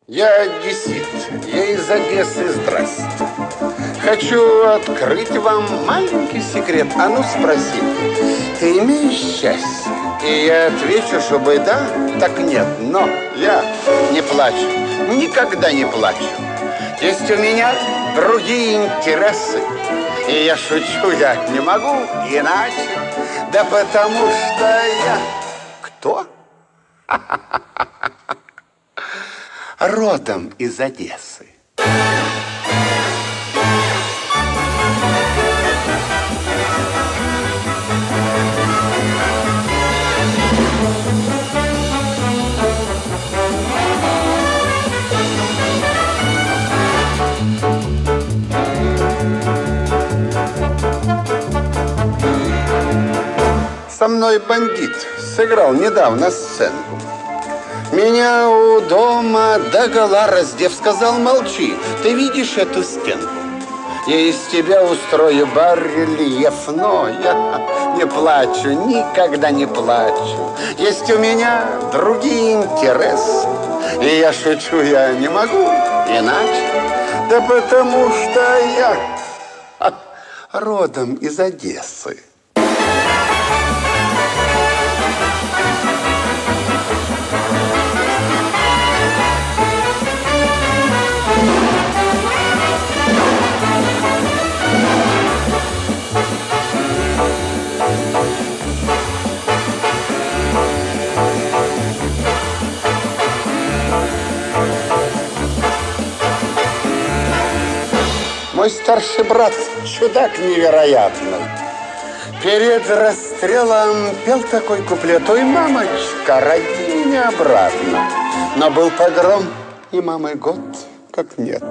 Я одессит, я из Одессы, здрасте. Хочу открыть вам маленький секрет. А ну спроси, ты имеешь счастье? И я отвечу, чтобы да, так нет. Но я не плачу, никогда не плачу. Есть у меня другие интересы. И я шучу, я не могу иначе. Да потому что я... Кто? Родом из Одессы. Со мной бандит сыграл недавно сценку. Меня у дома догола раздев, сказал: молчи, ты видишь эту стенку? Я из тебя устрою барельеф, но я не плачу, никогда не плачу. Есть у меня другие интересы, и я шучу, я не могу иначе. Да потому что я родом из Одессы. Мой старший брат чудак невероятный. Перед расстрелом пел такой куплет: ой, мамочка, роди меня обратно. Но был погром, и мамы год как нет.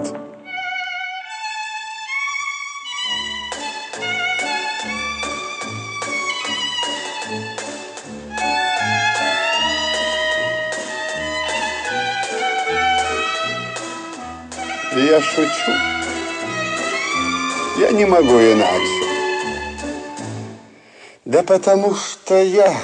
Я шучу. Я не могу иначе. Да потому что я...